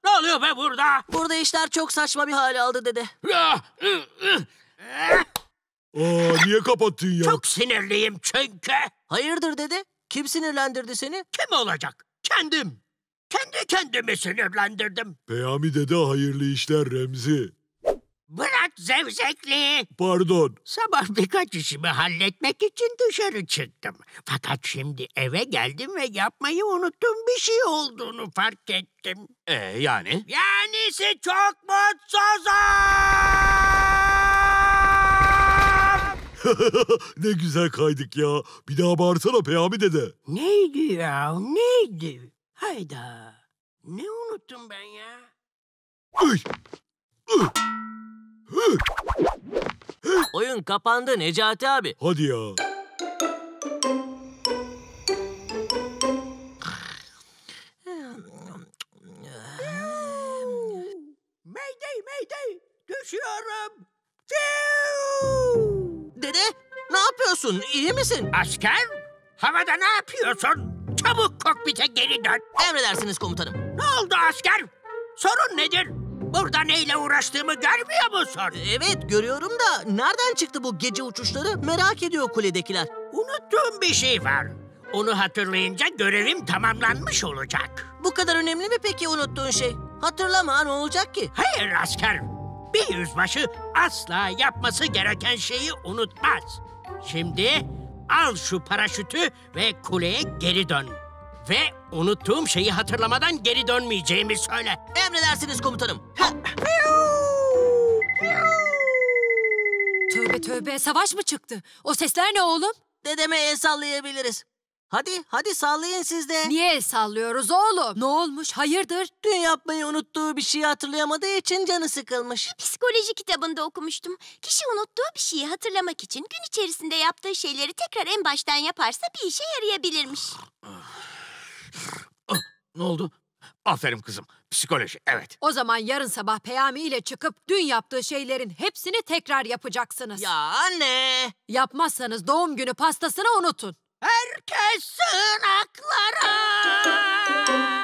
Ne oluyor be burada? Burada işler çok saçma bir hal aldı dede. Niye kapattın ya? Çok sinirliyim çünkü. Hayırdır dede? Kim sinirlendirdi seni? Kim olacak? Kendim. Kendi kendimi sinirlendirdim. Peyami dede hayırlı işler Remzi. Bırak zevzekliği. Pardon. Sabah birkaç işimi halletmek için dışarı çıktım. Fakat şimdi eve geldim ve yapmayı unuttuğum bir şey olduğunu fark ettim. Yani? Yanisi çok mutsuzum. Ne güzel kaydık ya. Bir daha bağırsana Peyami dede. Neydi ya? Neydi? Hayda. Ne unuttum ben ya? Uy! Oyun kapandı Necati abi. Hadi ya. Mayday, mayday. Düşüyorum. Dede ne yapıyorsun? İyi misin? Asker, havada ne yapıyorsun? Çabuk kokpite geri dön. Emredersiniz komutanım. Ne oldu asker? Sorun nedir? Burada neyle uğraştığımı görmüyor musun? Evet görüyorum da nereden çıktı bu gece uçuşları? Merak ediyor kuledekiler. Unuttuğum bir şey var. Onu hatırlayınca görevim tamamlanmış olacak. Bu kadar önemli mi peki unuttuğun şey? Hatırlama ne olacak ki? Hayır asker. Bir yüzbaşı asla yapması gereken şeyi unutmaz. Şimdi al şu paraşütü ve kuleye geri dön. Ve unuttuğum şeyi hatırlamadan geri dönmeyeceğimi söyle. Emredersiniz komutanım. Tövbe tövbe, savaş mı çıktı? O sesler ne oğlum? Dedeme el sallayabiliriz. Hadi sallayın siz de. Niye el sallıyoruz oğlum? Ne olmuş, hayırdır? Dün yapmayı unuttuğu bir şeyi hatırlayamadığı için canı sıkılmış. Psikoloji kitabında okumuştum. Kişi unuttuğu bir şeyi hatırlamak için gün içerisinde yaptığı şeyleri tekrar en baştan yaparsa bir işe yarayabilirmiş. Ne oldu? Aferin kızım. Psikoloji, evet. O zaman yarın sabah Peyami ile çıkıp dün yaptığı şeylerin hepsini tekrar yapacaksınız. Ya anne. Yapmazsanız doğum günü pastasını unutun. Herkes sığınaklara.